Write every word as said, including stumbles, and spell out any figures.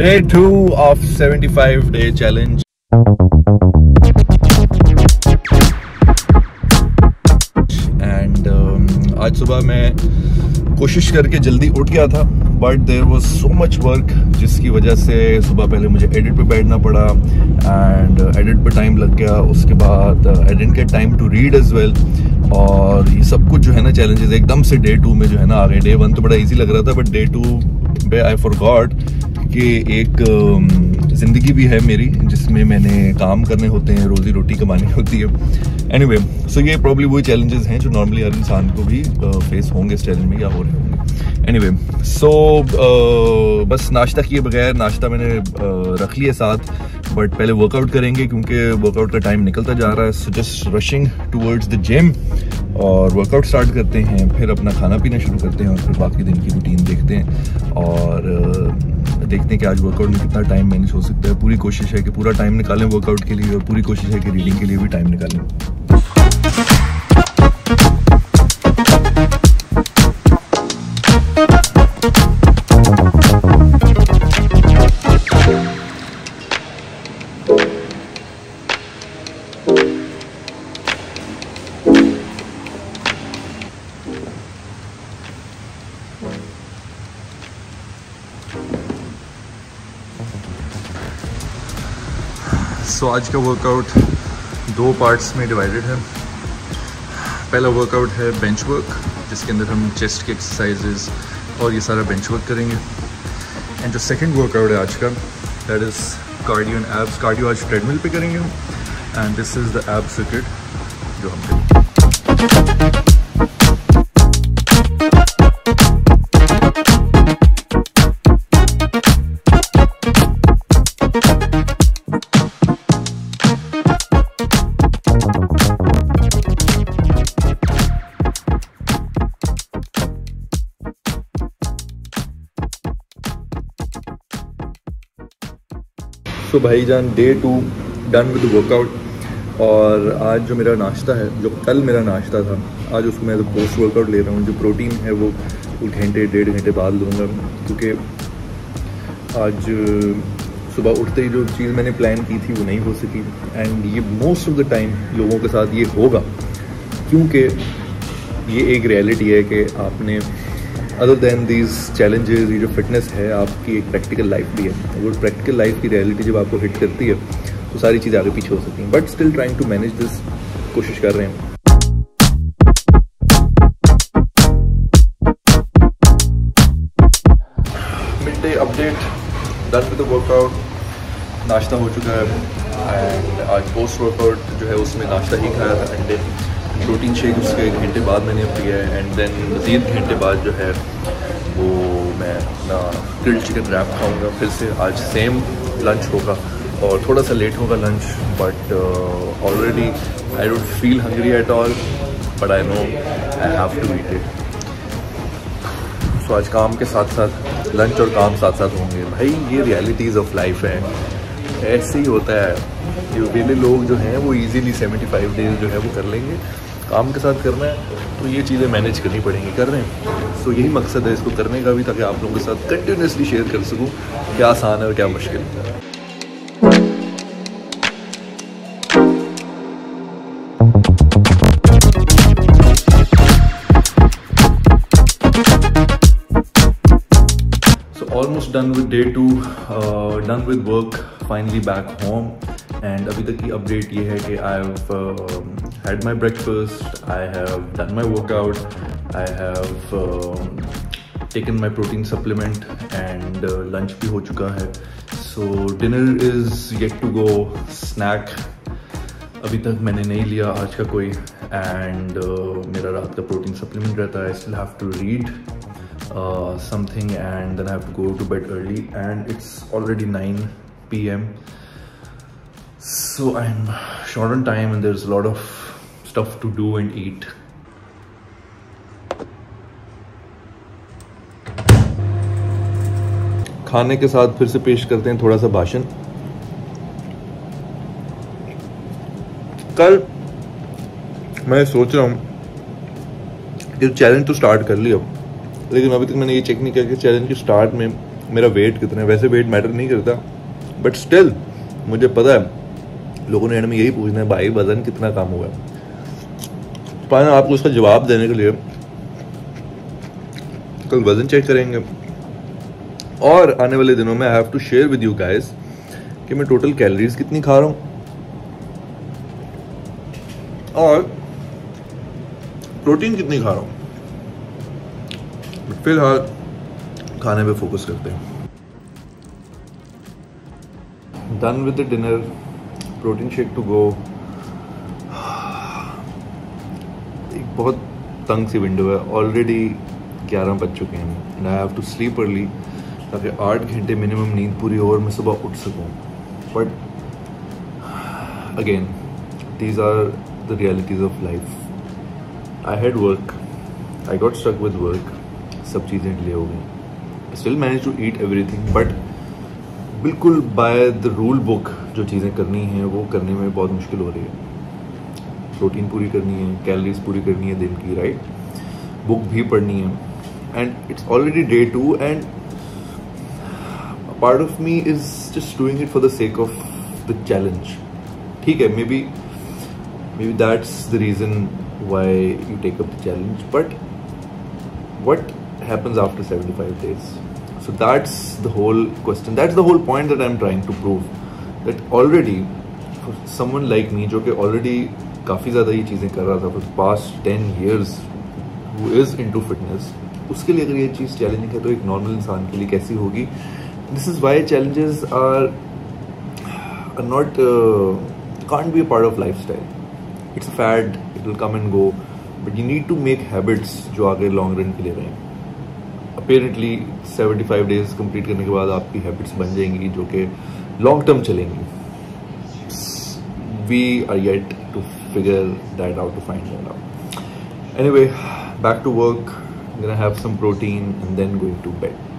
Day two of seventy-five day challenge. And um, आज सुबह मैं कोशिश करके जल्दी उठ गया था, but there was so much work जिसकी वजह से सुबह पहले मुझे एडिट पे बैठना पड़ा एंड एडिट पे टाइम लग गया। उसके बाद I didn't get time to read as well. और ये सब कुछ जो है ना चैलेंजेस एकदम से डे टू में जो है ना आ गए। डे वन तो बड़ा इजी लग रहा था, बट डे टू पे आई फॉरगॉट कि एक ज़िंदगी भी है मेरी जिसमें मैंने काम करने होते हैं, रोज़ी रोटी कमानी होती है। एनीवे सो ये प्रॉब्ली वही चैलेंजेस हैं जो नॉर्मली हर इंसान को भी फेस होंगे इस चैलेंज में या हो रहे होंगे। एनीवे सो बस नाश्ता किए बगैर, नाश्ता मैंने uh, रख लिया साथ, बट पहले वर्कआउट करेंगे क्योंकि वर्कआउट का टाइम निकलता जा रहा है। So just rushing towards the gym और वर्कआउट स्टार्ट करते हैं, फिर अपना खाना पीना शुरू करते हैं और फिर बाकी दिन की रूटीन देखते हैं और uh, देखते हैं कि आज वर्कआउट में कितना टाइम मैनेज हो सकता है। पूरी कोशिश है कि पूरा टाइम निकालें वर्कआउट के लिए और पूरी कोशिश है कि रीडिंग के लिए भी टाइम निकालें। सो so, आज का वर्कआउट दो पार्ट्स में डिवाइडेड है। पहला वर्कआउट है बेंच वर्क जिसके अंदर हम चेस्ट के एक्सरसाइजेस और ये सारा बेंच वर्क करेंगे। एंड जो सेकंड वर्कआउट है आज का that is cardio and abs. Cardio आज ट्रेडमिल पे करेंगे and this is the ab circuit जो हम करेंगे। तो भाईजान day two done with workout. और आज जो मेरा नाश्ता है, जो कल मेरा नाश्ता था, आज उसको मैं पोस्ट वर्कआउट ले रहा हूँ। जो प्रोटीन है वो घंटे डेढ़ घंटे बाद लूँगा क्योंकि आज सुबह उठते ही जो चीज़ मैंने प्लान की थी वो नहीं हो सकी। एंड ये मोस्ट ऑफ द टाइम लोगों के साथ ये होगा क्योंकि ये एक रियलिटी है कि आपने अदर दैन दीज चैलेंजेस, ये जो फिटनेस है आपकी एक प्रैक्टिकल लाइफ भी है। वो प्रैक्टिकल लाइफ की रियलिटी जब आपको हिट करती है तो सारी चीज़ें आगे पीछे हो सकती हैं, but still trying to manage this, कोशिश कर रहे हैं। Mid day update, done with the workout, नाश्ता हो चुका है एंड आज पोस्ट वर्कआउट जो है उसमें नाश्ता ही खाया था, अंडे प्रोटीन शेक उसके एक घंटे बाद मैंने पिया है। एंड देन मज़ीद घंटे बाद जो है वो मैं अपना ग्रिल्ड चिकन रैप खाऊंगा। फिर से आज सेम लंच होगा और थोड़ा सा लेट होगा lunch, but already I don't feel hungry at all, but I know I have to eat it. So आज काम के साथ साथ लंच और काम साथ साथ होंगे। भाई ये रियलिटीज़ ऑफ लाइफ है, ऐसे ही होता है। जो पहले लोग जो हैं वो इजीली पचहत्तर डेज जो है वो कर लेंगे। काम के साथ करना है तो ये चीज़ें मैनेज करनी पड़ेंगी, कर रहे हैं। सो यही मकसद है इसको करने का भी, ताकि आप लोगों के साथ कंटिन्यूसली शेयर कर सकूं क्या आसान है और क्या मुश्किल है। So almost done with day two, done with work, finally back home. And अभी तक की अपडेट ये है कि I have had my breakfast, I have done my workout, I have uh, taken my protein supplement and uh, lunch भी हो चुका है। So dinner is yet to go, snack अभी तक मैंने नहीं लिया आज का कोई। and uh, मेरा रात का protein supplement रहता है। I still have to read uh, something and then I have to go to bed early and it's already nine p m so I'm short on time and there's a lot of stuff to do and eat. खाने के साथ फिर से पेश करते हैं थोड़ा सा भाषण। कल मैं सोच रहा हूँ कि चैलेंज तो स्टार्ट कर लिया, लेकिन अभी तक मैंने ये चेक नहीं किया कि चैलेंज के स्टार्ट में मेरा वेट कितना है। वैसे वेट मैटर नहीं करता, बट स्टिल मुझे पता है लोगों ने एंड में यही पूछना है भाई वजन कितना कम हुआ है। पर आपको उसका जवाब देने के लिए कल वजन चेक करेंगे, और आने वाले दिनों में I have to share with you guys कि मैं टोटल कैलोरीज कितनी खा रहा हूँ और प्रोटीन कितनी खा रहा हूँ। फिलहाल खाने पे फोकस करते हैं। Done with the dinner, protein shake to go. एक बहुत तंग सी विंडो है, ऑलरेडी ग्यारह बज चुके हैं and I have to sleep early ताकि आठ घंटे मिनिमम नींद पूरी हो और मैं सुबह उठ सकूं। But again these are the realities of life. I had work, I got stuck with work, सब चीज़ें डिले हो गई। Still manage to eat everything, but बिल्कुल बाय द रूल बुक जो चीज़ें करनी हैं वो करने में बहुत मुश्किल हो रही है। प्रोटीन पूरी करनी है, कैलोरीज पूरी करनी है दिन की, राइट, बुक भी पढ़नी है, and it's already day two and part of me is just doing it for the sake of the challenge. ठीक है, maybe maybe that's the reason why you take up the challenge, but what happens after seventy-five days? So that's the whole question, that's the whole point that I'm trying to prove, that already for someone like me जो कि already काफ़ी ज़्यादा ये चीज़ें कर रहा था for the past ten years, who is into fitness, उसके लिए अगर ये चीज़ चैलेंजिंग है तो एक नॉर्मल इंसान के लिए कैसी होगी। This is why challenges are are not uh, can't be a part of lifestyle. It's a fad, it will come and go, but you need to make habits जो आगे लॉन्ग रन के लिए रहें। Apparently seventy five days complete करने के बाद आपकी habits बन जाएंगी जो कि लॉन्ग टर्म चलेंगी। We are yet to figure that out, to find that out. Anyway, back to work, gonna have some protein and then going to bed.